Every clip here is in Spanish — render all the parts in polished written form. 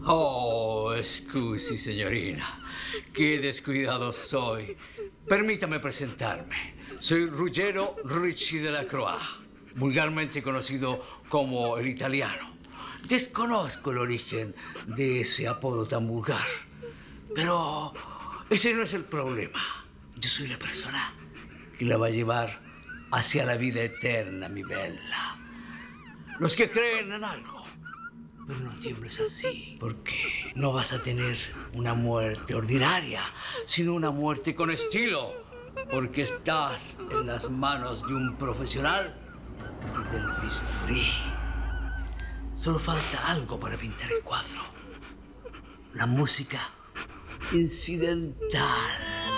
Oh, scusi, signorina. Qué descuidado soy. Permítame presentarme. Soy Ruggero Ricci de la Croix, vulgarmente conocido como el italiano. Desconozco el origen de ese apodo tan vulgar, pero ese no es el problema. Yo soy la persona que la va a llevar hacia la vida eterna, mi bella. Los que creen en algo. Pero no tiembles así, porque no vas a tener una muerte ordinaria, sino una muerte con estilo, porque estás en las manos de un profesional y del bisturí. Solo falta algo para pintar el cuadro. La música incidental.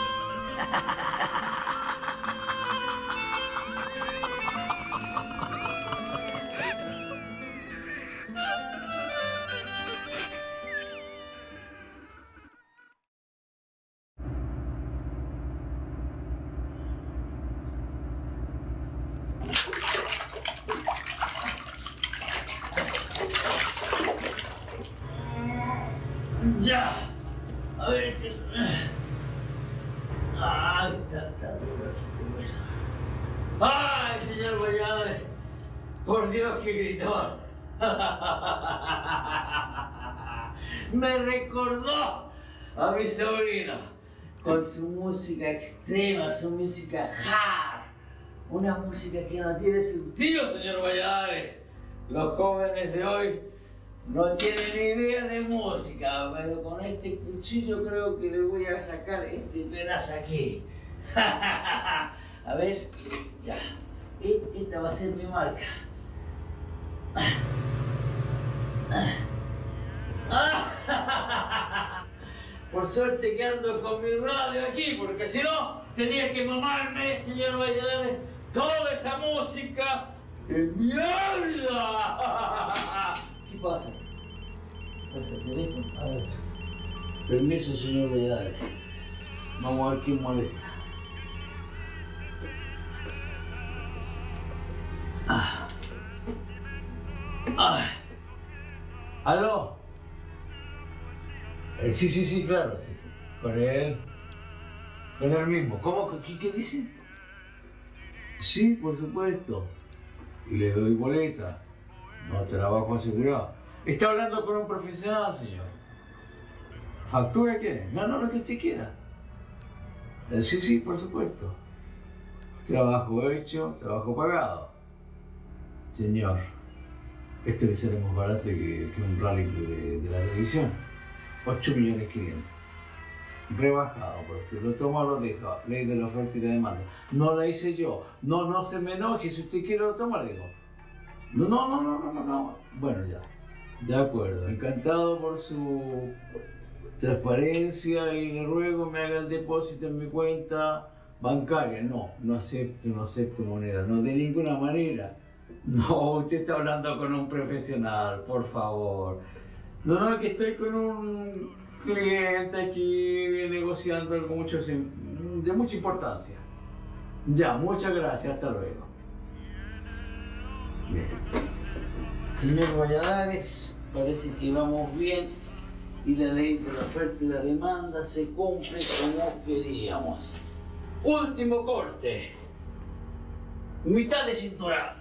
Ya. A ver, ay, está duro este hueso. Ay, señor Valladares. Por Dios, qué gritón. Me recordó a mi sobrino con su música extrema, su música hard. Una música que no tiene sentido, señor Valladares. Los jóvenes de hoy no tienen ni idea de música, pero con este cuchillo creo que le voy a sacar este pedazo aquí. A ver, ya. Esta va a ser mi marca. Por suerte que ando con mi radio aquí, porque si no, tenía que mamarme, señor Valladares, toda esa música de mierda. ¿Qué pasa? ¿Pasa el teléfono? A ver. Permiso, señor Valladares. Vamos a ver quién molesta. ¿Aló? Sí, claro, sí. Con él mismo. ¿Cómo? ¿Qué dice? Sí, por supuesto. Y le doy boleta. No trabajo asegurado. Está hablando con un profesional, señor. ¿Factura quiere? No, lo que usted quiera. Sí, por supuesto. Trabajo hecho, trabajo pagado. Señor, este le sale más barato que un rally de la televisión. 8.500.000. Rebajado por usted. Lo toma o lo deja. Ley de la oferta y la demanda. No la hice yo. No se me enoje. Si usted quiere lo toma, le digo. No. Bueno, ya. De acuerdo. Encantado por su transparencia y le ruego me haga el depósito en mi cuenta bancaria. No acepto moneda. No, de ninguna manera. No, usted está hablando con un profesional, por favor. No, que estoy con un cliente aquí negociando algo de mucha importancia. Ya, muchas gracias, hasta luego. Bien. Señor Valladares, parece que vamos bien y la ley de la oferta y la demanda se cumple como queríamos. Último corte. Mitad de cintura.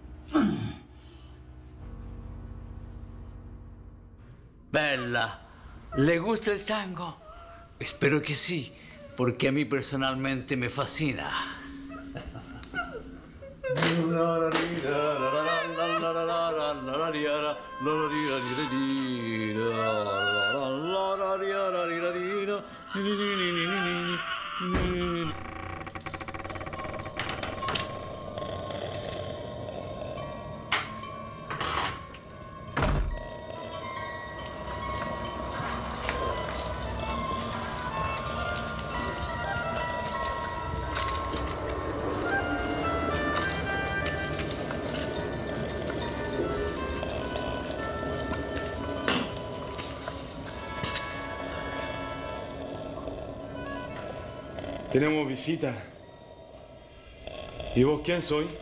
Bella, ¿le gusta el tango? Espero que sí, porque a mí personalmente me fascina. Tenemos visita. ¿Y vos quién soy?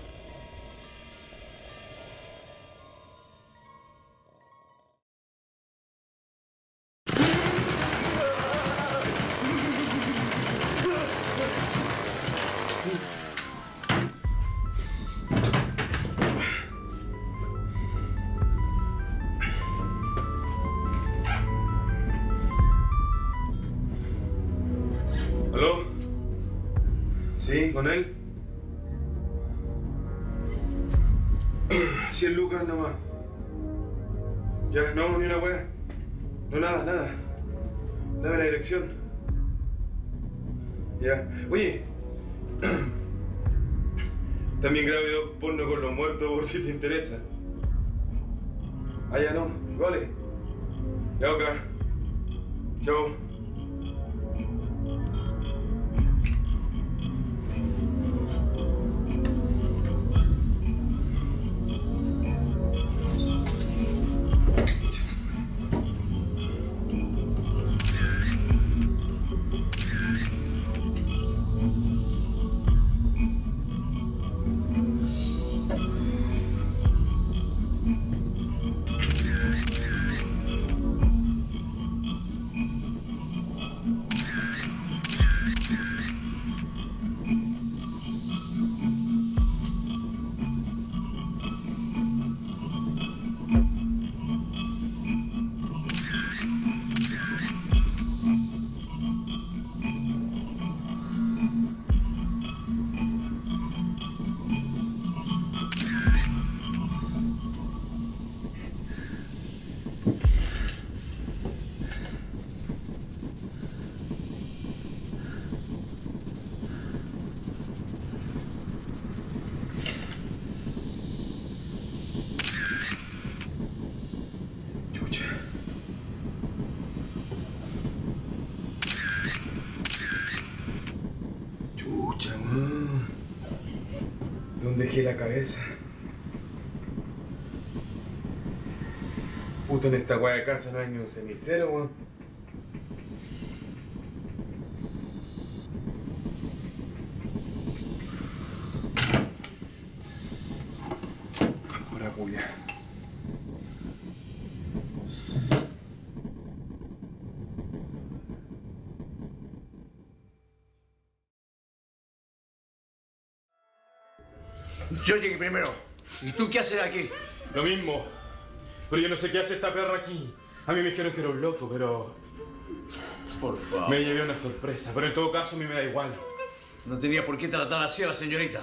¿Sí? ¿Con él? 100 lucas nomás. Ya, no, ni una wea. No, nada. Dame la dirección. Ya. Oye. También grabo videos porno con los muertos por si te interesa. Ah, ya no. Vale. Ya, ok. Chao. ¿Dónde dejé la cabeza? Puta, en esta guaya de casa no hay ni un cenicero, weón. Pura cuya. Yo llegué primero. ¿Y tú qué haces aquí? Lo mismo. Pero yo no sé qué hace esta perra aquí. A mí me dijeron que era un loco, pero... Por favor. Me llevé una sorpresa, pero en todo caso a mí me da igual. No tenía por qué tratar así a la señorita.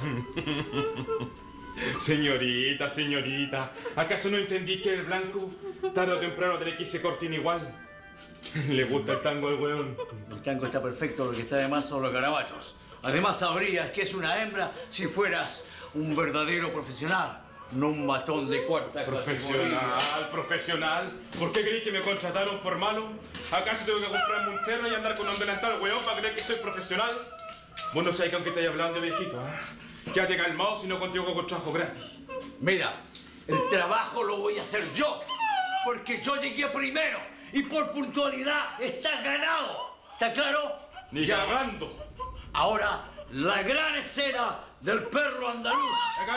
Señorita. ¿Acaso no entendí que el blanco tarde o temprano tiene que irse cortina igual? Le gusta el tango al weón. El tango está perfecto, lo que está de más son los garabatos. Además sabrías que es una hembra si fueras un verdadero profesional, no un matón de cuarta categoría. Profesional. ¿Por qué creéis que me contrataron por malo? ¿Acaso tengo que comprarme un terno y andar con un delantal, weón, para creer que soy profesional? Vos no sabés que aunque estáis hablando, viejito, ¿eh? Quédate calmado si no contigo con trabajo gratis. Mira, el trabajo lo voy a hacer yo, porque yo llegué primero y por puntualidad está ganado. ¿Está claro? Ni cagando. Ahora, la gran escena del perro andaluz.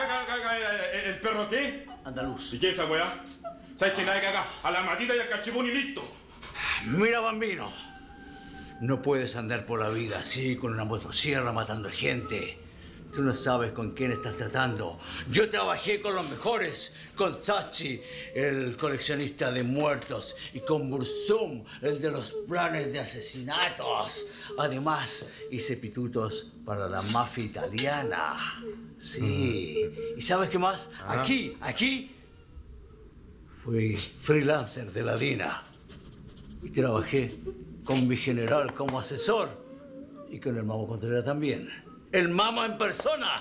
¿El perro qué? Andaluz. ¿Y qué es esa weá? ¿Sabes que nada que acá? A la matita y al cachipún y listo. Mira, bambino. No puedes andar por la vida así, con una motosierra matando gente. Tú no sabes con quién estás tratando. Yo trabajé con los mejores, con Sachi, el coleccionista de muertos, y con Bursum, el de los planes de asesinatos. Además, hice pitutos para la mafia italiana. Sí. ¿Y sabes qué más? Aquí, fui freelancer de la DINA. Y trabajé con mi general como asesor. Y con el Mamo Contreras también. ¡El Mama en persona!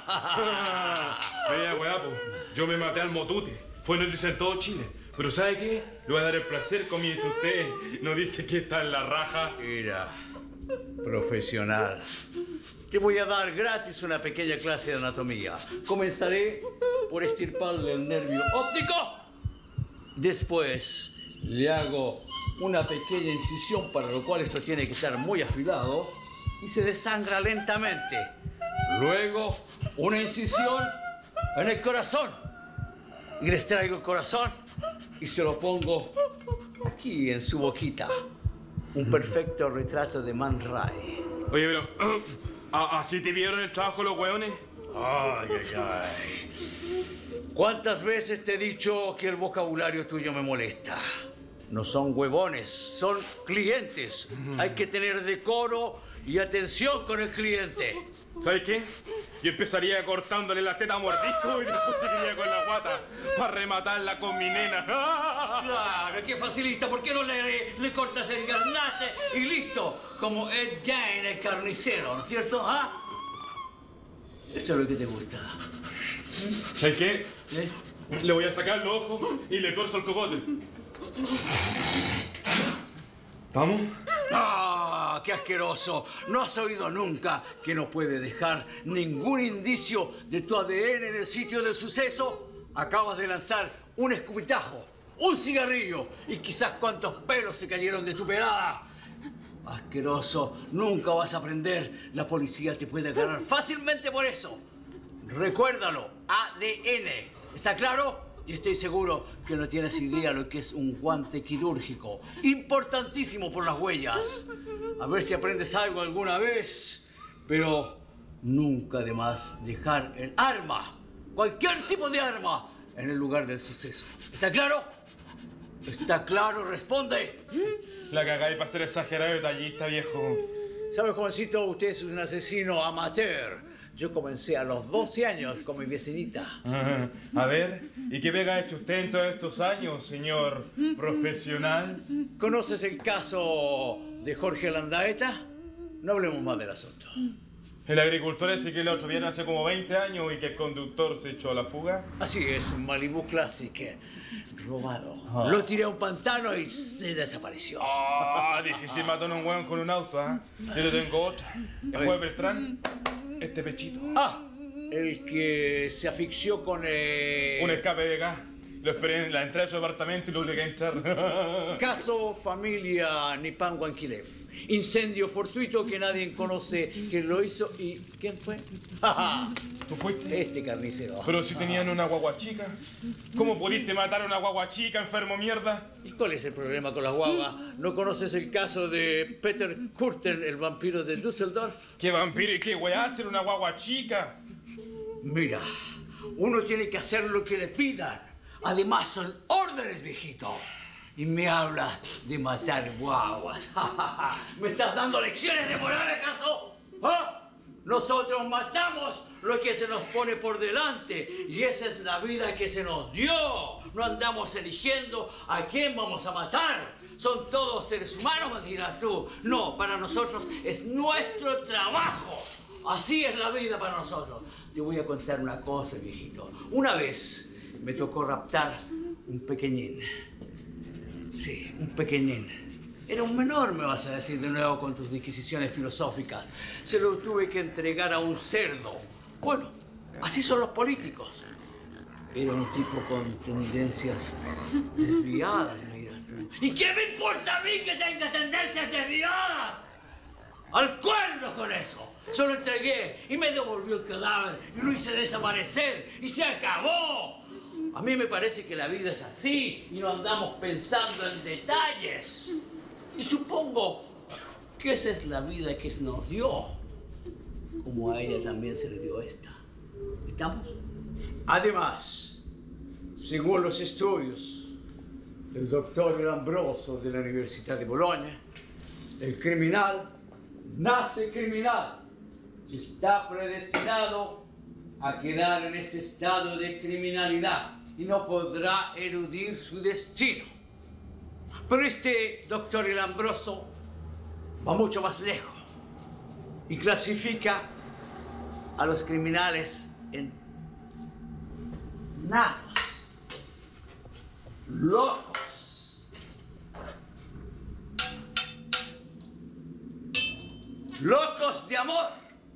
Vaya weá, po. Yo me maté al motute. Fue noticia en todo Chile. Pero ¿sabe qué? Le voy a dar el placer, comience usted. No dice que está en la raja. Mira, profesional. Te voy a dar gratis una pequeña clase de anatomía. Comenzaré por estirparle el nervio óptico. Después le hago una pequeña incisión, para lo cual esto tiene que estar muy afilado, y se desangra lentamente. Luego, una incisión en el corazón. Y les traigo el corazón y se lo pongo aquí en su boquita. Un perfecto retrato de Man Ray. Oye, pero... ¿así te vieron el trabajo los hueones? Ay. ¿Cuántas veces te he dicho que el vocabulario tuyo me molesta? No son huevones, son clientes. Hay que tener decoro y atención con el cliente. ¿Sabes qué? Yo empezaría cortándole la teta a mordisco y después seguiría con la guata para rematarla con mi nena. Claro, qué facilista. ¿Por qué no le cortas el garnate y listo? Como Ed Gein, el carnicero, ¿no es cierto? ¿Ah? Eso es lo que te gusta. ¿Sabes qué? ¿Eh? Le voy a sacar los ojos y le torzo el cogote. ¿Vamos? ¡Ah, qué asqueroso! ¿No has oído nunca que no puede dejar ningún indicio de tu ADN en el sitio del suceso? Acabas de lanzar un escupitajo, un cigarrillo y quizás cuántos pelos se cayeron de tu pelada. Asqueroso, nunca vas a aprender. La policía te puede agarrar fácilmente por eso. Recuérdalo, ADN. ¿Está claro? Y estoy seguro que no tienes idea lo que es un guante quirúrgico. Importantísimo por las huellas. A ver si aprendes algo alguna vez. Pero nunca de más dejar el arma, cualquier tipo de arma, en el lugar del suceso. ¿Está claro? ¿Está claro? Responde. La cagáis para ser exagerado y detallista, viejo. ¿Sabe, jovencito? Usted es un asesino amateur. Yo comencé a los 12 años con mi vecinita. A ver, ¿y qué pega ha hecho usted en todos estos años, señor profesional? ¿Conoces el caso de Jorge Landaeta? No hablemos más del asunto. El agricultor ese que el otro día hace como 20 años y que el conductor se echó a la fuga. Así es, un Malibu Classic, robado. Lo tiré a un pantano y se desapareció. Difícil matar a un hueón con un auto, ¿ah? Yo le tengo otra. El juez Beltrán, este pechito. El que se asfixió con un escape de gas. Lo esperé en la entrada de su apartamento y lo obligué a entrar. Caso familia Nipanguanquilev. Incendio fortuito que nadie conoce quién lo hizo y... ¿Quién fue? ¿Tú fuiste? Este carnicero. Pero si tenían una guagua chica. ¿Cómo pudiste matar a una guagua chica, enfermo mierda? ¿Y cuál es el problema con las guaguas? ¿No conoces el caso de Peter Kurten, el vampiro de Düsseldorf? ¿Qué vampiro y qué weá hacer una guagua chica? Mira, uno tiene que hacer lo que le pidan. Además son órdenes, viejito. Y me hablas de matar guaguas. ¿Me estás dando lecciones de moral, acaso? ¿Ah? Nosotros matamos lo que se nos pone por delante. Y esa es la vida que se nos dio. No andamos eligiendo a quién vamos a matar. Son todos seres humanos, me dirás tú. No, para nosotros es nuestro trabajo. Así es la vida para nosotros. Te voy a contar una cosa, viejito. Una vez me tocó raptar un pequeñín. Sí, un pequeñín. Era un menor, me vas a decir de nuevo con tus disquisiciones filosóficas. Se lo tuve que entregar a un cerdo. Bueno, así son los políticos. Era un tipo con tendencias desviadas, me dirás tú. ¿Y qué me importa a mí que tenga tendencias desviadas? ¡Al cuerno con eso! Se lo entregué y me devolvió el cadáver y lo hice desaparecer y se acabó. A mí me parece que la vida es así y no andamos pensando en detalles. Y supongo que esa es la vida que nos dio, como a ella también se le dio esta. ¿Estamos? Además, según los estudios del doctor Lambroso de la Universidad de Bolonia, el criminal nace criminal y está predestinado a quedar en este estado de criminalidad y no podrá eludir su destino. Pero este doctor Lambroso va mucho más lejos y clasifica a los criminales en natos, locos, locos de amor.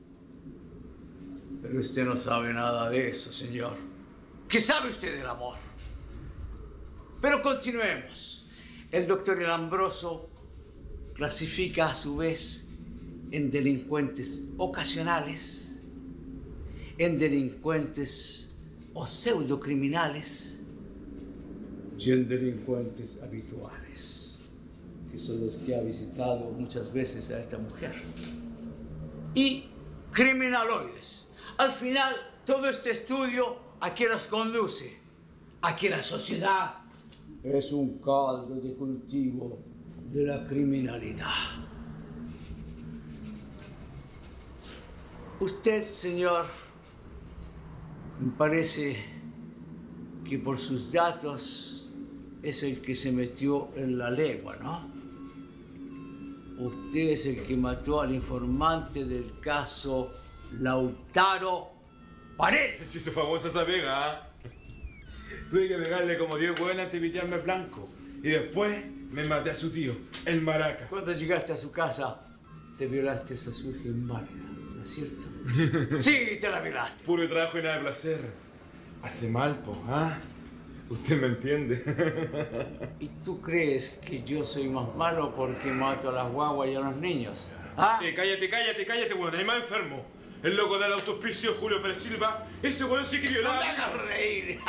Pero usted no sabe nada de eso, señor. ¿Qué sabe usted del amor? Pero continuemos. El doctor Lambroso clasifica a su vez en delincuentes ocasionales, en delincuentes o pseudocriminales y en delincuentes habituales, que son los que ha visitado muchas veces a esta mujer. Y criminaloides. Al final, todo este estudio, ¿a qué nos conduce? A que la sociedad es un caldo de cultivo de la criminalidad. Usted, señor, me parece que por sus datos es el que se metió en la legua, ¿no? Usted es el que mató al informante del caso Lautaro Paredes. Se hizo famosa esa pega, ¿ah? Tuve que pegarle como 10 huevos antes de pitearme el blanco. Y después me maté a su tío, el maraca. Cuando llegaste a su casa, te violaste a su hija inválida, ¿no es cierto? Sí, te la violaste. Puro trabajo y nada de placer. Hace mal, po, ¿ah? Usted me entiende. ¿Y tú crees que yo soy más malo porque mato a las guaguas y a los niños? ¿Ah? Cállate, weón. Hay más enfermo. El loco del autospicio Julio Pérez Silva. Ese weón sí que violaba. ¡No te hagas reír!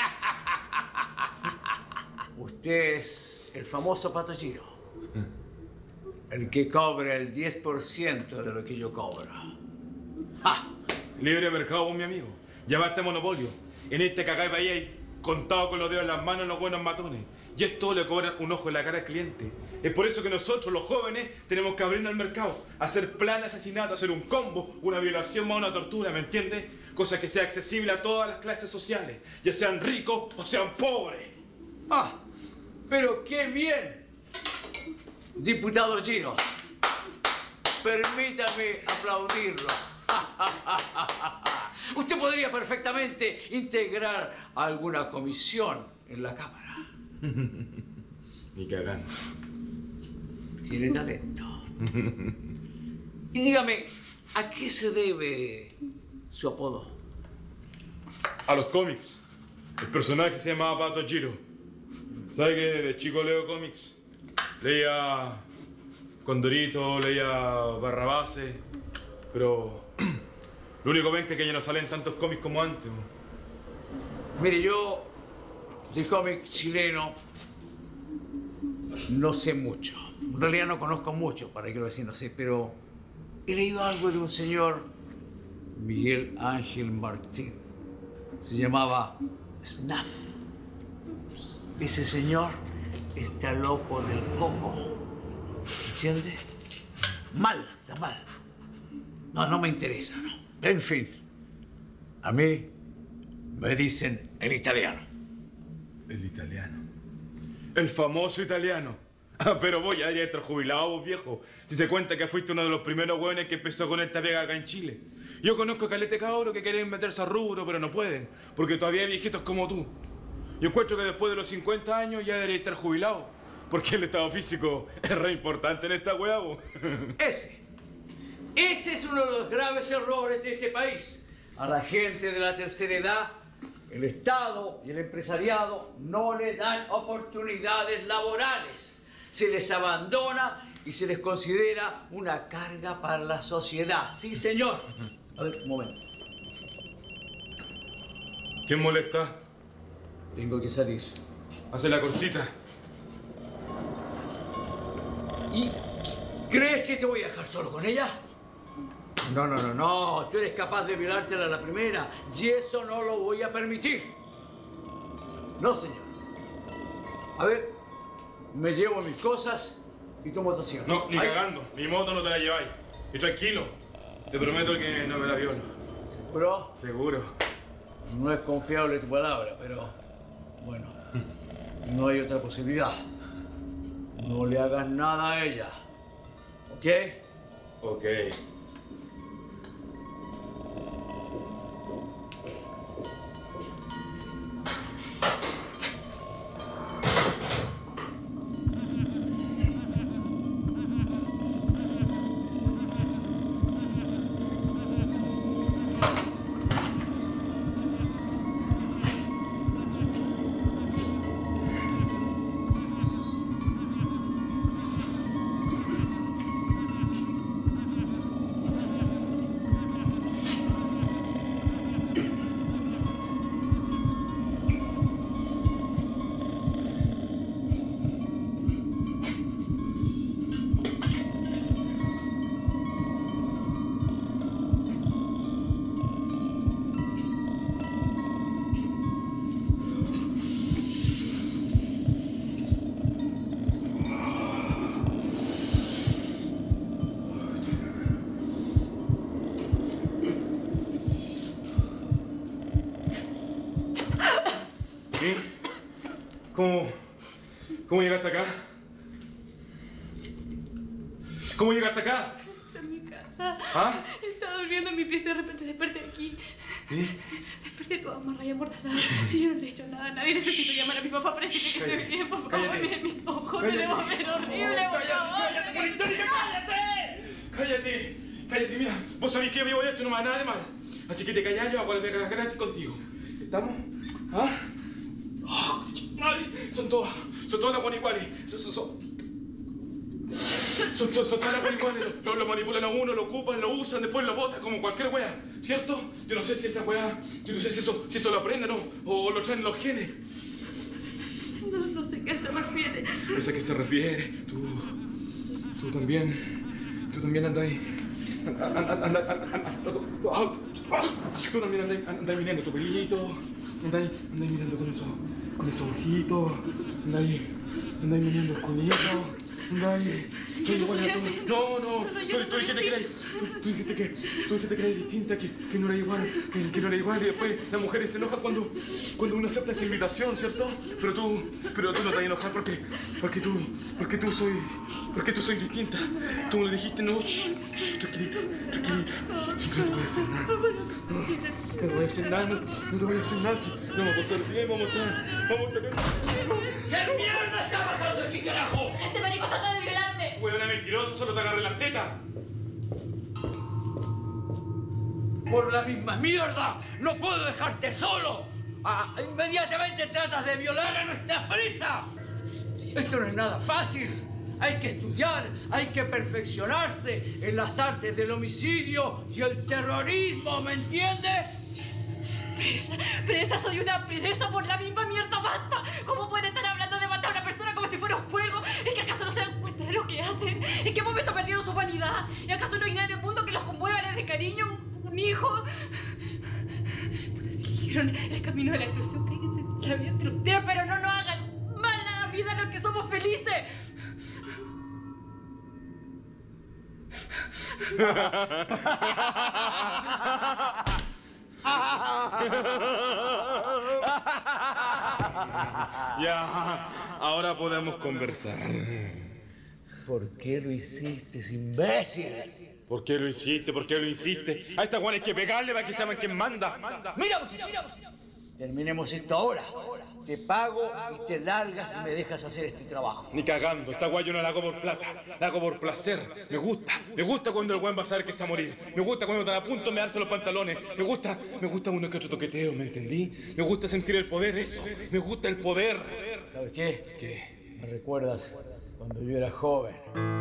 Usted es el famoso Pato Giro. El que cobra el 10% de lo que yo cobro. ¡Ja! Libre mercado, mi amigo. Ya basta monopolio. En este cagay país hay contado con los dedos en las manos los buenos matones. Y esto le cobran un ojo en la cara al cliente. Es por eso que nosotros, los jóvenes, tenemos que abrirnos al mercado, hacer plan de asesinato, hacer un combo, una violación más una tortura, ¿me entiendes? Cosa que sea accesible a todas las clases sociales, ya sean ricos o sean pobres. ¡Ah! ¡Pero qué bien! Diputado Giro, permítame aplaudirlo. Usted podría perfectamente integrar alguna comisión en la Cámara. Ni cagando. Tiene talento. Y dígame, ¿a qué se debe su apodo? A los cómics. El personaje se llamaba Pato Giro. ¿Sabe que de chico leo cómics? Leía Condorito, leía Barrabases, pero lo único que es que ya no salen tantos cómics como antes. Mire, yo de cómic chileno no sé mucho. En realidad no conozco mucho, para que lo decir, no sé, pero he leído algo de un señor, Miguel Ángel Martín. Se llamaba Snuff. Ese señor está loco del coco. ¿Entiende? Mal, está mal. No me interesa, ¿no? En fin, a mí me dicen el italiano. El italiano. El famoso italiano. Ah, pero vos ya deberías estar jubilado, vos, viejo. Si se cuenta que fuiste uno de los primeros hueones que empezó con esta pega acá en Chile. Yo conozco a calete cabros que quieren meterse a rubro, pero no pueden, porque todavía hay viejitos como tú. Yo encuentro que después de los 50 años ya debería estar jubilado, porque el estado físico es re importante en esta hueá, vos. Ese es uno de los graves errores de este país. A la gente de la tercera edad, el Estado y el empresariado no le dan oportunidades laborales. Se les abandona y se les considera una carga para la sociedad. Sí, señor. A ver, un momento. ¿Quién molesta? Tengo que salir. Hace la cortita. ¿Y crees que te voy a dejar solo con ella? No. Tú eres capaz de violártela a la primera y eso no lo voy a permitir. No, señor. A ver, me llevo mis cosas y tu motocicleta. No, ni cagando. Mi moto no te la lleváis. Y tranquilo, te prometo que no me la violo. ¿Seguro? Seguro. No es confiable tu palabra, pero bueno, no hay otra posibilidad. No le hagas nada a ella. ¿Ok? Ok. ¿Sí? ¿Cómo llegaste acá? ¿Cómo llegaste acá? Está en mi casa. ¿Ah? Estaba durmiendo en mi pieza y de repente desperté aquí. ¿Sí? Desperté toda amarrada y amordazada. Si yo no le he hecho nada a nadie, necesito llamar a mi papá para decirle que estoy bien. Por favor, Cállate. miren mis ojos, me debo ver horrible, por favor. ¡Cállate, politórica, cállate! ¡Cállate! ¡Cállate, mira! Vos sabés que vivo de esto, no me da nada de mal. Así que te callas, yo hago la pega gratis contigo. ¿Estamos? ¿Ah? Oh, ay, son todas las buenas iguales. Son todas las buenas iguales. Lo manipulan a uno, lo ocupan, lo usan, después lo botan como cualquier wea. ¿Cierto? Yo no sé si esa wea, yo no sé si eso lo aprenden o lo traen los genes. No sé a qué se refiere. No sé a qué se refiere. Tú también andas ahí. Tú también andas mirando tu pelito. Andáis mirando con esos ojitos. Andáis mirando el conito. No, tú dijiste que eres distinta, que no era igual, que no era igual, y después las mujeres se enojan cuando uno acepta esa invitación, ¿cierto? Pero tú no te vas a enojar porque tú soy distinta. Tú me lo dijiste, no, tranquilita. Sí, no te voy a hacer nada. No te voy a hacer nada, sí. No vamos a pasar bien, vamos a estar. ¿Qué mierda está pasando aquí, carajo? Este marico trata de violarme. Huevona mentirosa, solo te agarré la teta. Por la misma mierda, no puedo dejarte solo. Inmediatamente tratas de violar a nuestra presa. Esto no es nada fácil. Hay que estudiar, hay que perfeccionarse en las artes del homicidio y el terrorismo, ¿me entiendes? Presa, soy una presa por la misma mierda, basta. ¿Cómo pueden estar hablando de matar a una persona como si fuera un juego? ¿Es que acaso no se dan cuenta de lo que hacen? ¿En qué momento perdieron su humanidad? ¿Y acaso no hay nada en el mundo que los conmueva de cariño? ¿Un hijo? Puta, si eligieron el camino de la destrucción, cáiganse en la vida entre ustedes, pero no nos hagan mal a la vida los que somos felices. Ya, ahora podemos conversar. ¿Por qué lo hiciste, imbécil? ¿Por qué lo hiciste? ¿Por qué lo hiciste? A esta Juan hay que pegarle para que sepan quién manda. Mira, muchacho. Terminemos esto ahora. Te pago y te largas y me dejas hacer este trabajo. Ni cagando, esta guay yo no la hago por plata, la hago por placer. Me gusta cuando el guay va a saber que se va a morir. Me gusta cuando están a punto de mearse los pantalones. Me gusta uno que otro toqueteo, ¿me entendí? Me gusta sentir el poder, eso. Me gusta el poder. ¿Sabes qué? ¿Qué? Me recuerdas cuando yo era joven.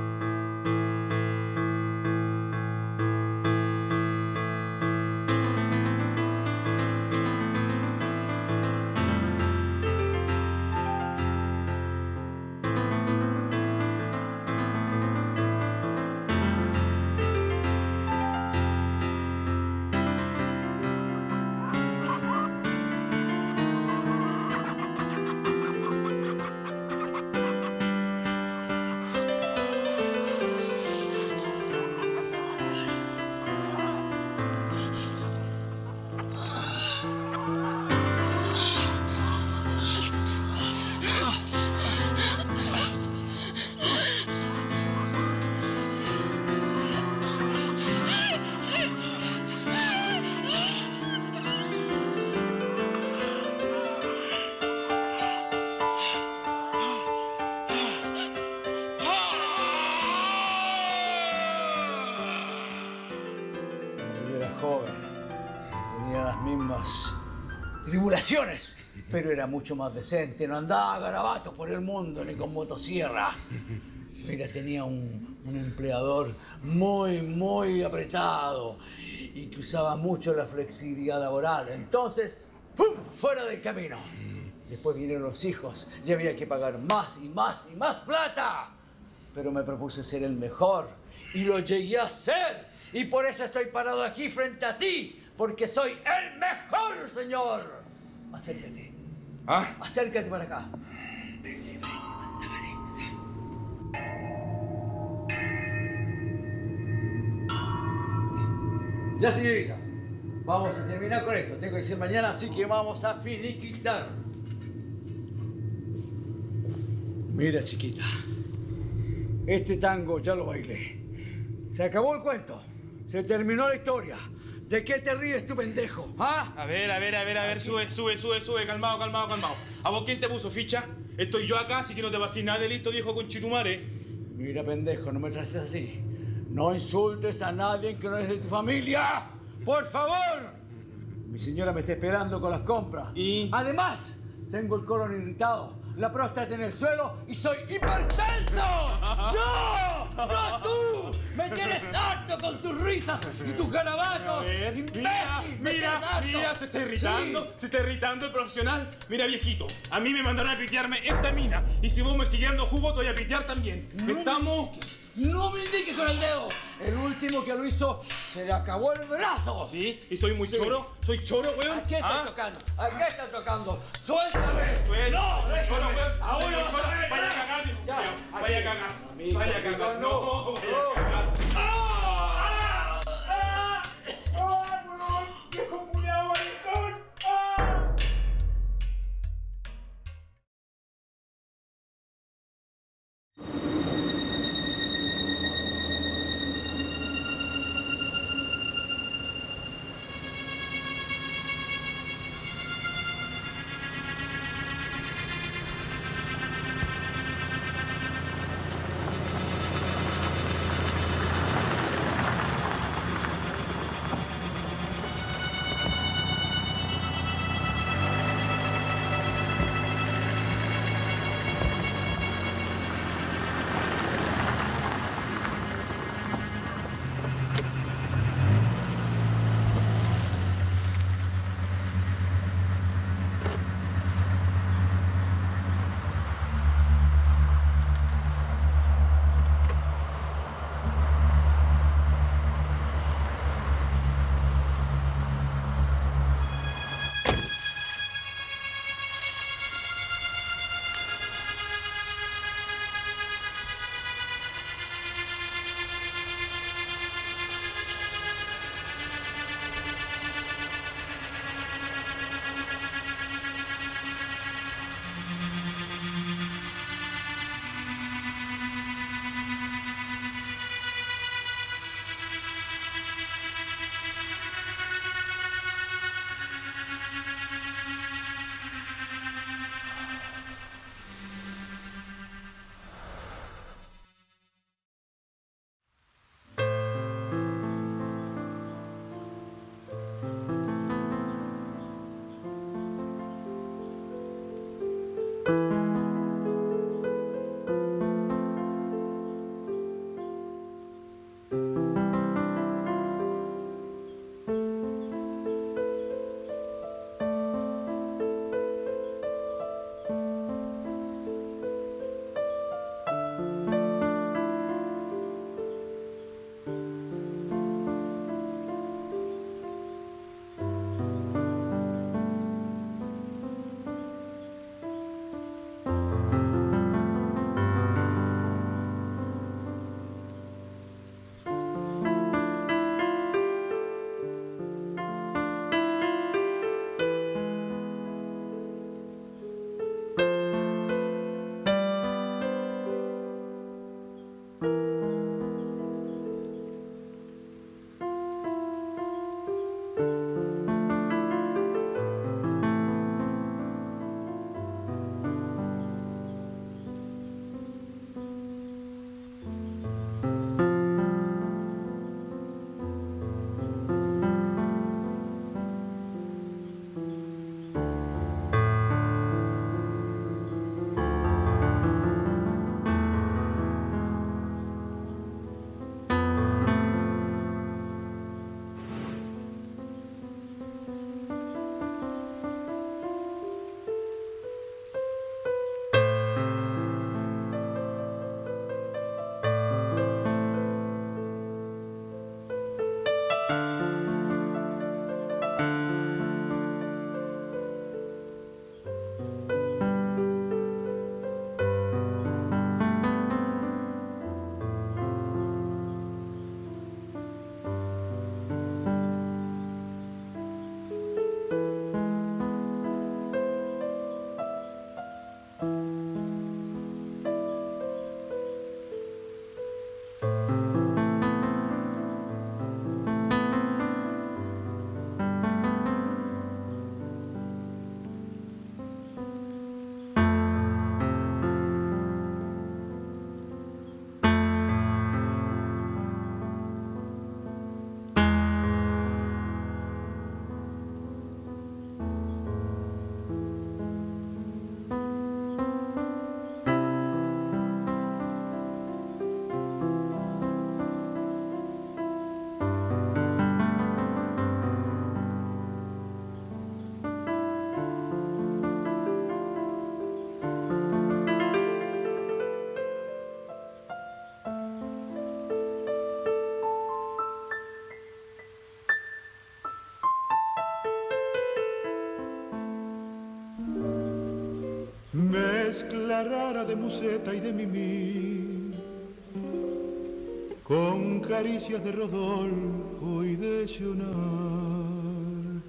Joven, tenía las mismas tribulaciones, pero era mucho más decente, no andaba a garabatos por el mundo ni con motosierra. Mira, tenía un empleador muy apretado y que usaba mucho la flexibilidad laboral. Entonces, ¡pum!, fuera del camino. Después vinieron los hijos y había que pagar más y más plata. Pero me propuse ser el mejor y lo llegué a ser. Y por eso estoy parado aquí frente a ti, porque soy el mejor, señor. Acércate. ¿Ah? Acércate para acá. Ya, señorita. Vamos a terminar con esto. Tengo que ser mañana, así que vamos a finiquitar. Mira, chiquita. Este tango ya lo bailé. Se acabó el cuento. Se terminó la historia. ¿De qué te ríes tú, pendejo? ¿Ah? A ver, sube, calmado. ¿A vos quién te puso ficha? Estoy yo acá, así que no te vas a decir nada de listo, viejo conchetumare. Mira, pendejo, no me trates así. No insultes a nadie que no es de tu familia. ¡Por favor! Mi señora me está esperando con las compras. ¿Y? Además, tengo el colon irritado, la próstata en el suelo y soy hipertenso. ¡Yo! ¡No tú! ¡Me tienes harto con tus risas y tus garabatos! ¡Imbécil! Mira, se está irritando el profesional. Mira, viejito, a mí me mandaron a pitearme esta mina. Y si vos me sigues dando jugo, te voy a pitear también. No me indiques con el dedo. El último que lo hizo se le acabó el brazo. ¿Sí? ¿Y soy muy choro? ¿Soy choro, weón? ¿A qué estás tocando? ¿A qué estás tocando? ¡Suéltame! ¡No! ¡Choro, weón! ¡Aún no vas a ver! ¡Vaya a cagar, viejo! ¡Vaya a cagar! Amigo, ¡Vaya a cagar! no. ¡Vaya a cagar! mezcla rara de museta y de mimí, con caricias de Rodolfo y de Sionar.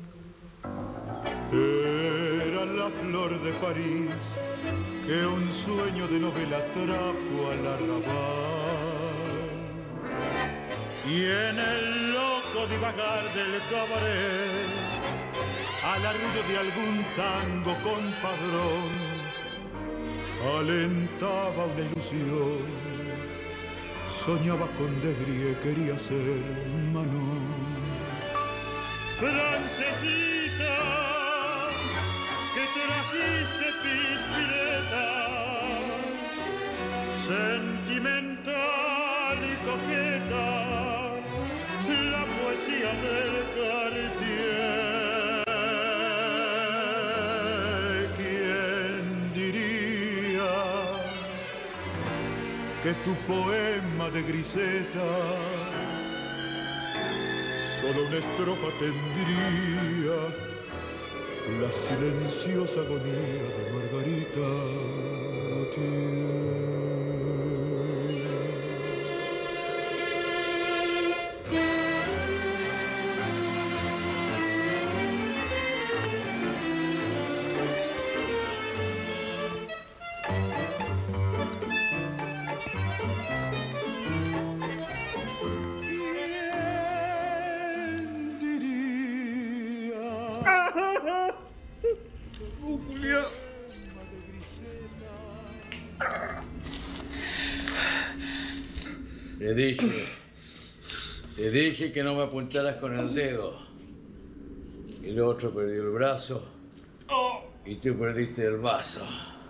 Era la flor de París que un sueño de novela trajo al arrabal, y en el loco divagar del cabaret, al arrullo de algún tango compadrón, alentaba una ilusión, soñaba con Desgrie, quería ser Manon. Francesita, que trajiste pispireta, sentimental y coqueta, la poesía del Cartier. ¿Quién diría que tu poema de Griseta solo una estrofa tendría la silenciosa agonía de Margarita Gautier? Te dije que no me apuntaras con el dedo. El otro perdió el brazo y tú perdiste el vaso.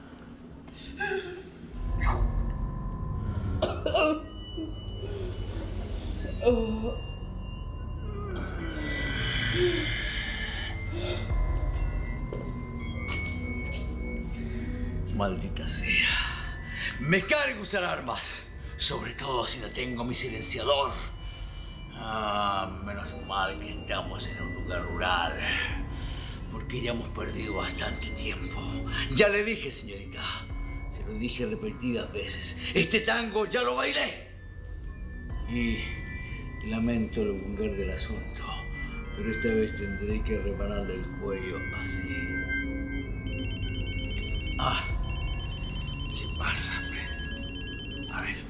Maldita sea. Me cargo usar armas. Sobre todo si no tengo mi silenciador. Menos mal que estamos en un lugar rural. Porque ya hemos perdido bastante tiempo. Ya le dije, señorita. Se lo dije repetidas veces. Este tango ya lo bailé. Y lamento lo vulgar del asunto. Pero esta vez tendré que rebanarle el cuello así. ¿Qué pasa? A ver.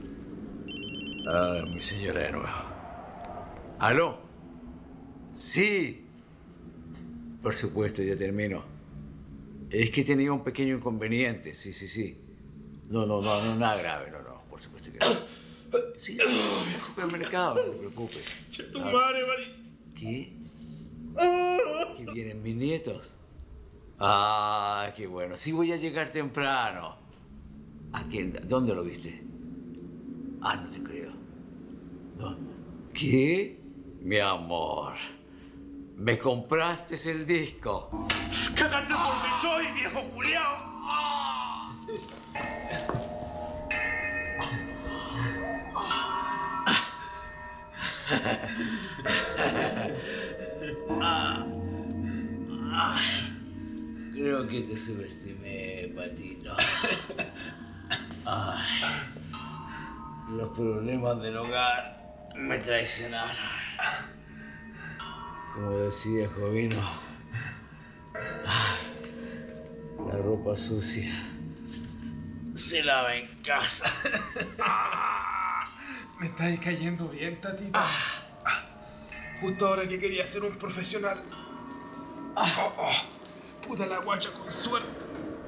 Mi señora de nuevo. ¿Aló? Sí. Por supuesto, ya termino. Es que tenía un pequeño inconveniente. Sí. No, nada grave, no. Por supuesto que no. Sí, en el supermercado, no te preocupes. Che, tu madre, Mari. ¿Qué? ¿Que vienen mis nietos? Qué bueno. Sí, voy a llegar temprano. ¿A quién? ¿Dónde lo viste? No te creo. ¿Dónde? ¿Qué? Mi amor. ¿Me compraste el disco? ¡Cágate por Detroit, viejo culiao! Creo que te subestimé, Patito. Los problemas del hogar me traicionaron. Como decía Jovino, la ropa sucia se lava en casa. Me estáis cayendo bien, tatita. Justo ahora que quería ser un profesional. Puta la guacha con suerte.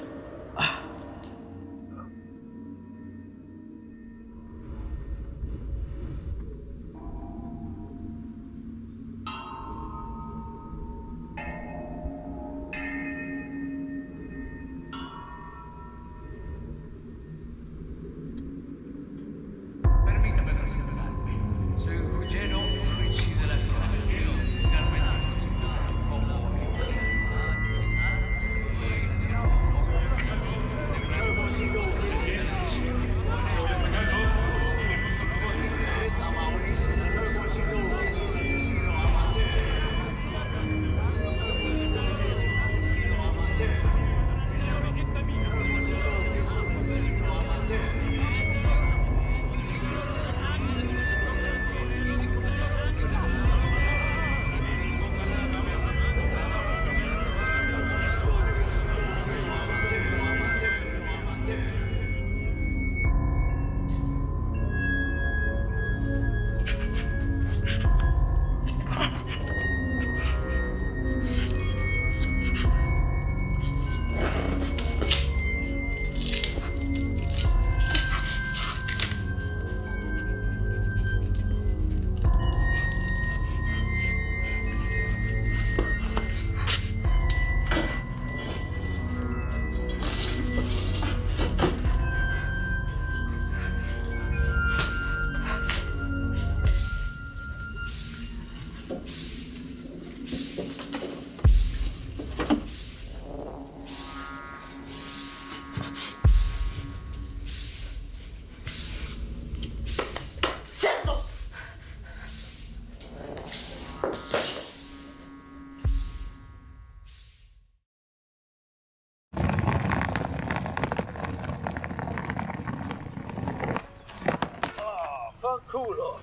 Permítame presentarme. Soy Ruggero Ricci de la Croa, vulgarmente conocido como Italiano. culo.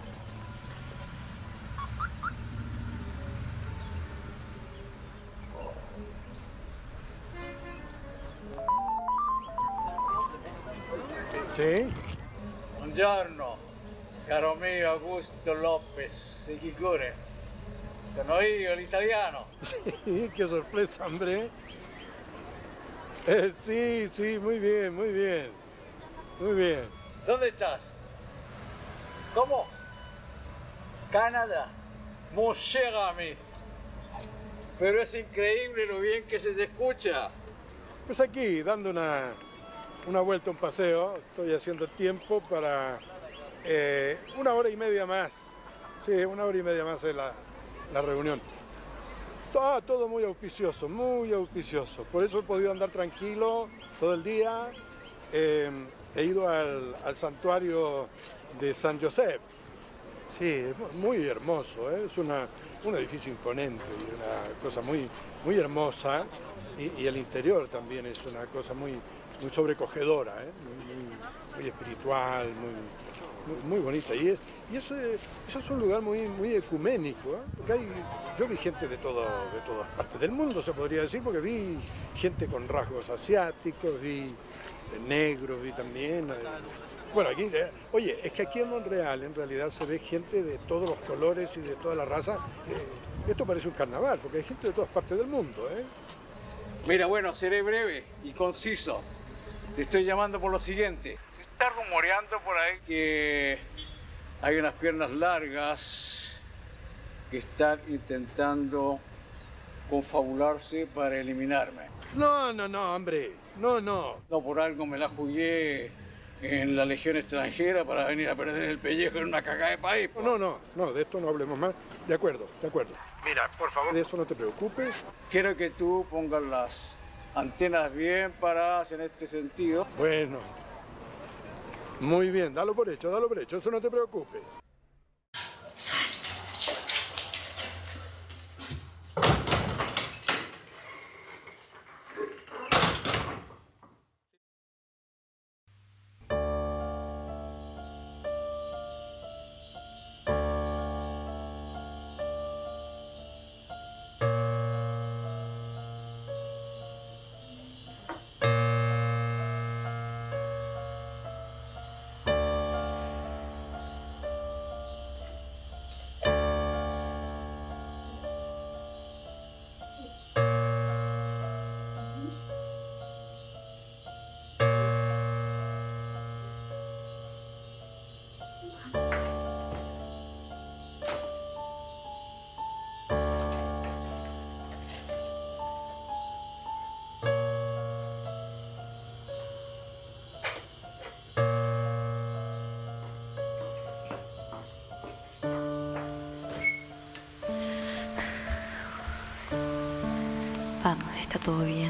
Sì? Buongiorno, caro mio Augusto Lopez, e chi cure? Sono io, l'italiano. Sí, qué sorpresa, hombre. Sí, sí, muy bien, muy bien. Muy bien. ¿Dónde estás? ¿Cómo? Canadá. Mon cher ami. Pero es increíble lo bien que se te escucha. Pues aquí, dando una vuelta, un paseo, estoy haciendo tiempo para 1 hora y media más. Sí, 1 hora y media más es la reunión. Todo muy auspicioso, muy auspicioso. Por eso he podido andar tranquilo todo el día. He ido al santuario de San Josep. Sí, es muy hermoso, ¿eh? Es un edificio imponente y una cosa muy, muy hermosa. Y el interior también es una cosa muy sobrecogedora, ¿eh? Muy espiritual, muy bonita. Y eso es un lugar muy ecuménico, ¿eh? Porque yo vi gente de todas partes del mundo, se podría decir, porque vi gente con rasgos asiáticos, vi negros, vi también. Bueno, aquí, oye, es que aquí en Montreal en realidad se ve gente de todos los colores y de todas las razas. Esto parece un carnaval, porque hay gente de todas partes del mundo, ¿eh? Mira, bueno, seré breve y conciso. Te estoy llamando por lo siguiente. Se está rumoreando por ahí que hay unas piernas largas que están intentando confabularse para eliminarme. No, hombre, no. No, por algo me la jugué en la Legión extranjera para venir a perder el pellejo en una cagada de país. No, de esto no hablemos más. De acuerdo. Mira, por favor, de eso no te preocupes. Quiero que tú pongas las antenas bien paradas en este sentido. Bueno, muy bien, dalo por hecho, eso no te preocupes. Vamos, está todo bien.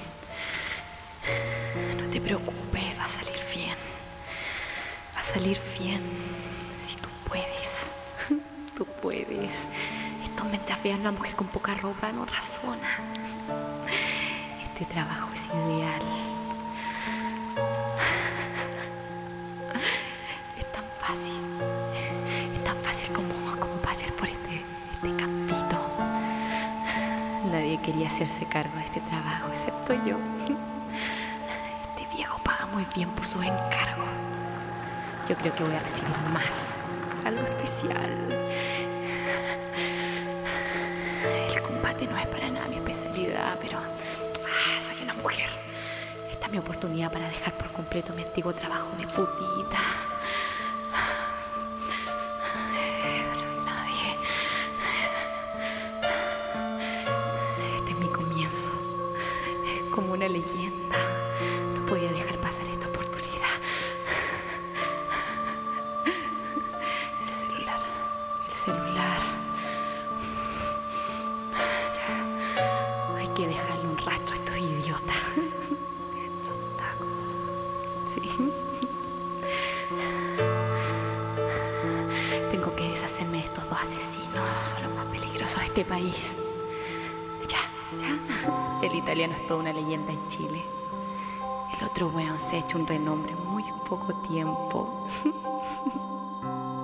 No te preocupes, va a salir bien. Va a salir bien. Si tú puedes. Tú puedes. Esto mientras vean a una mujer con poca ropa no razona. Este trabajo es ideal. Es tan fácil. Es tan fácil como pasear por este campito. Nadie quería hacerse cargo de este trabajo, excepto yo. Este viejo paga muy bien por sus encargos. Yo creo que voy a recibir más, algo especial. El combate no es para nada mi especialidad, pero soy una mujer. Esta es mi oportunidad para dejar por completo mi antiguo trabajo de putita. Como una leyenda, no podía dejar pasar esta oportunidad. El celular. Ya, hay que dejarle un rastro a estos idiotas. Los tacos. Sí. Tengo que deshacerme de estos 2 asesinos, son los más peligrosos de este país. Ya. El italiano es toda una leyenda en Chile. El otro weón se ha hecho un renombre en muy poco tiempo.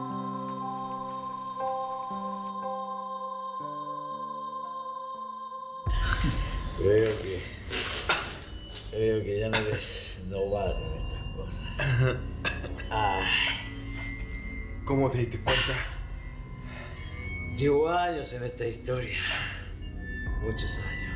Creo que ya no eres novato en estas cosas. Ay. ¿Cómo te diste cuenta? Llevo años en esta historia. Muchos años.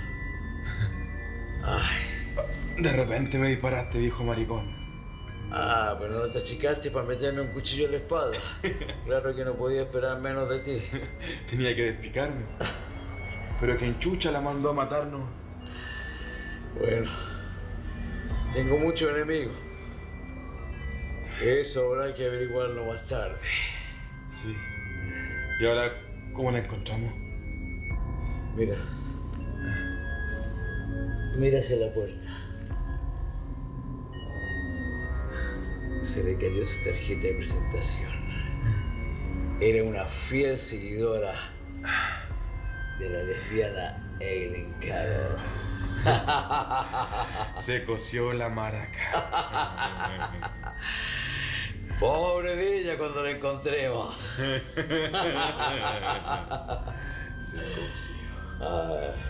Ay. De repente me disparaste, viejo maricón. Ah, pero no te achicaste para meterme un cuchillo en la espalda. Claro que no podía esperar menos de ti. Tenía que despicarme. Pero que enchucha la mandó a matarnos. Bueno, tengo muchos enemigos. Eso habrá que averiguarlo más tarde. Sí. ¿Y ahora cómo la encontramos? Mira. Mira hacia la puerta. Se le cayó su tarjeta de presentación. Era una fiel seguidora de la lesbiana Eileen Carroll. Se coció la maraca. Pobre de ella cuando la encontremos. Se coció. Ay.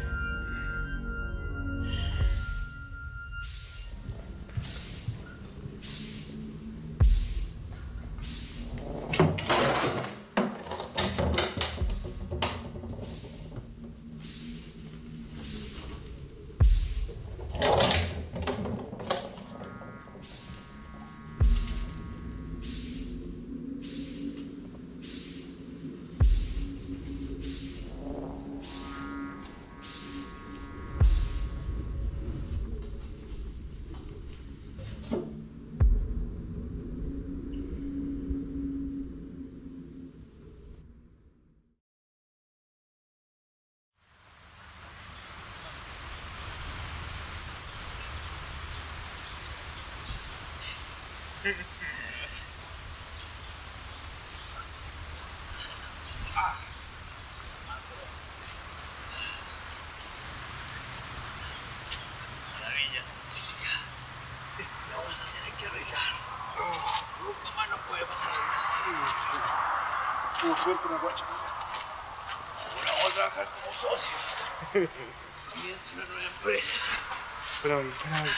Maravilla, música. La vamos a tener que arreglar. Nunca más nos puede pasar algo así. Tuvo suerte una guacha. Ahora vamos a trabajar como socios. Comienza una nueva empresa. Espera ahí, espera ahí.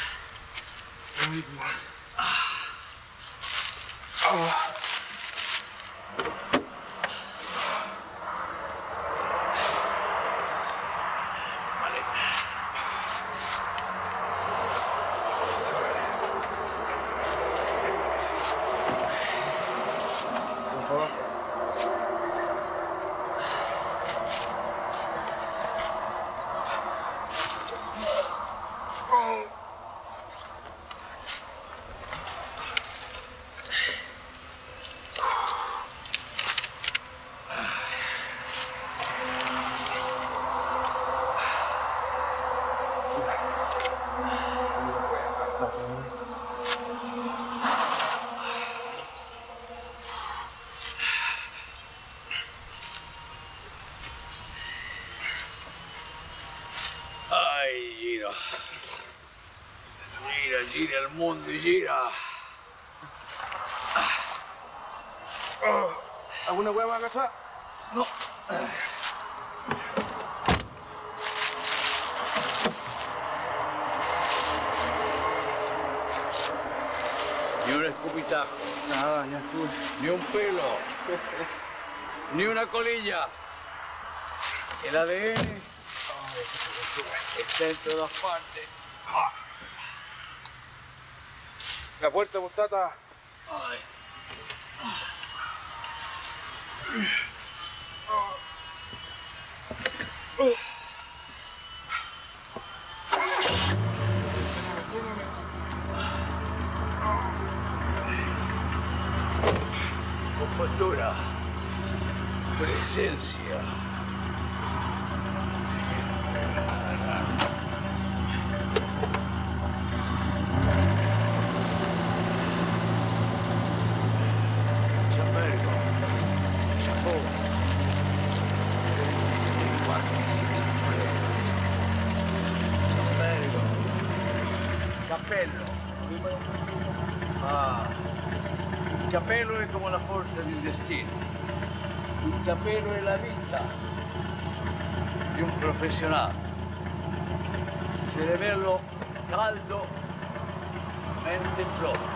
Gira el mundo y gira. ¿Alguna hueá más agachada? No. Ni un escupitajo. Nada, ya sube. Ni un pelo. Ni una colilla. El ADN está en todas partes. La puerta, postata. Ay. Compostura. Presencia. Il capello è come la forza del destino. Il capello è la vita di un professionale. cerebelo caldo, mente propia.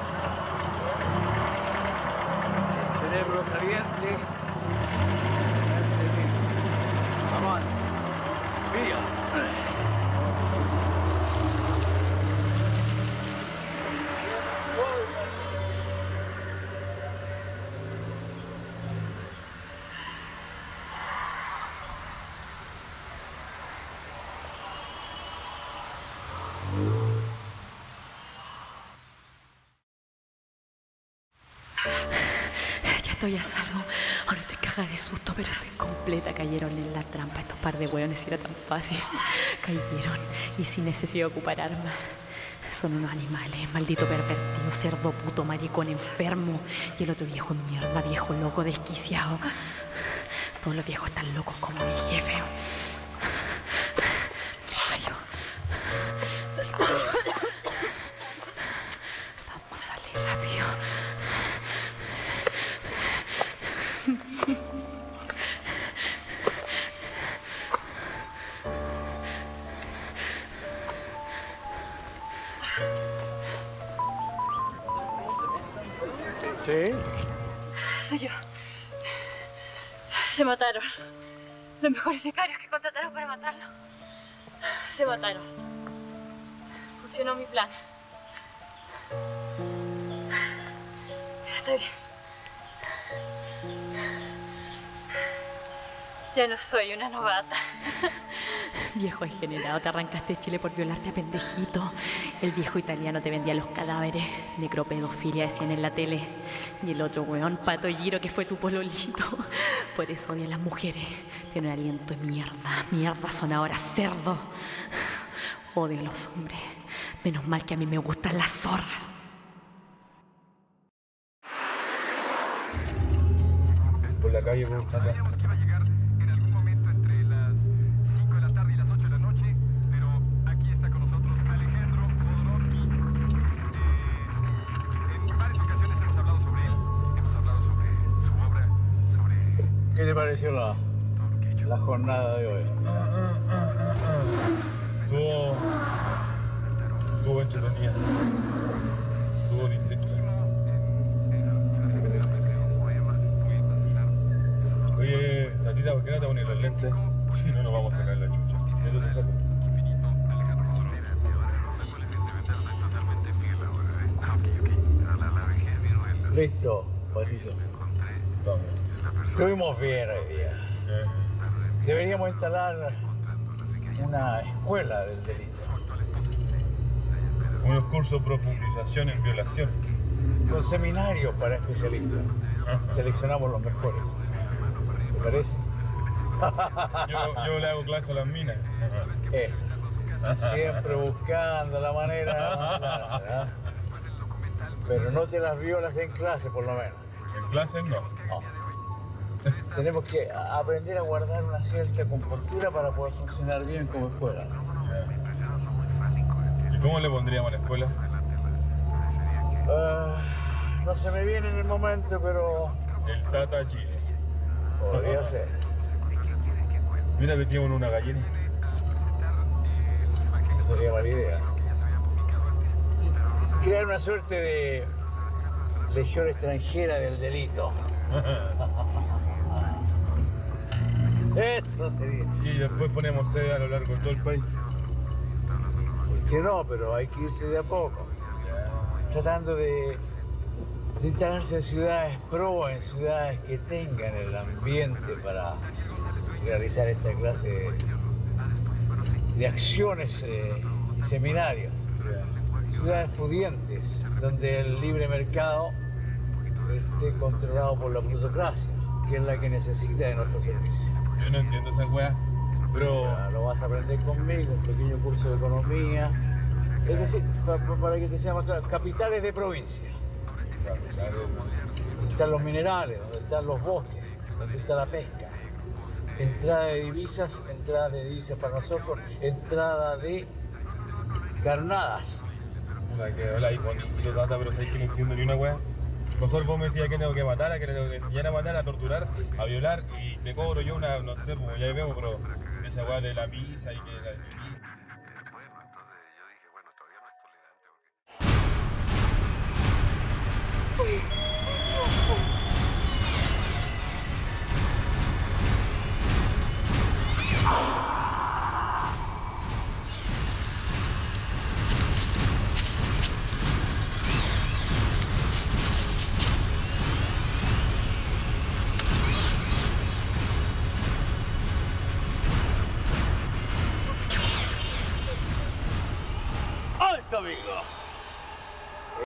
Cerebro caliente, mente limpia. Avanti, via. Ya estoy a salvo. Ahora estoy cagada de susto, pero estoy completa. Cayeron en la trampa. Estos par de hueones, si era tan fácil. Cayeron y sin necesidad de ocupar armas. Son unos animales, maldito pervertido, cerdo, puto, maricón, enfermo. Y el otro viejo mierda, viejo loco, desquiciado. Todos los viejos están locos como mi jefe. Vamos a salir rápido. ¿Sí? Soy yo. Se mataron. Los mejores sicarios que contrataron para matarlo. Se mataron. Funcionó mi plan. Está bien. Ya no soy una novata. Viejo degenerado, te arrancaste de Chile por violarte a pendejito. El viejo italiano te vendía los cadáveres. Necropedofilia decían en la tele. Y el otro weón, Pato Giro, que fue tu pololito. Por eso odian las mujeres. Tienen un aliento de mierda. Mierda, son ahora cerdos. Odio a los hombres. Menos mal que a mí me gustan las zorras. Por la calle, por acá. ¿Qué te pareció la jornada de hoy? Estuvo entretenida. Estuvo distinta. Oye, Tatita, ¿por qué no te pones los lentes? Si no, nos vamos a sacar la chucha. Listo, Patito. Estuvimos bien hoy día. Deberíamos instalar una escuela del delito. Unos cursos de profundización en violación. Con seminarios para especialistas. Seleccionamos los mejores. ¿Te parece? Yo le hago clase a las minas. Eso. Siempre buscando la manera de mandar, ¿verdad? Pero no te las violas en clase, por lo menos. En clase no. No. Tenemos que aprender a guardar una cierta compostura para poder funcionar bien como escuela. ¿Y cómo le pondríamos a la escuela? No se me viene en el momento, pero... El Tata Chile. Podría ser. Mira, metimos una gallina. No sería mala idea. Crear una suerte de legión extranjera del delito. Eso sería. Y después ponemos sede a lo largo de todo el país. ¿Por qué no? Pero hay que irse de a poco. Tratando de instalarse en ciudades pro, en ciudades que tengan el ambiente para realizar esta clase de acciones y seminarios. Ciudades pudientes, donde el libre mercado esté controlado por la plutocracia, que es la que necesita de nuestro servicio. Yo no entiendo esa weá, pero... Ya, lo vas a aprender conmigo, un pequeño curso de economía. Es decir, para que te sea más claro, capitales de provincia. Donde están los minerales, donde están los bosques, donde está la pesca. Entrada de divisas para nosotros, entrada de carnadas. Hola, y bonito, Tata, pero sabes que no entiendo ni una weá. Mejor vos me decías que tengo que matar, a que le tengo que enseñar a matar, a torturar, a violar, y te cobro yo una, no sé, como ya vemos, pero esa weá de la misa y que... ¡Alto, amigo!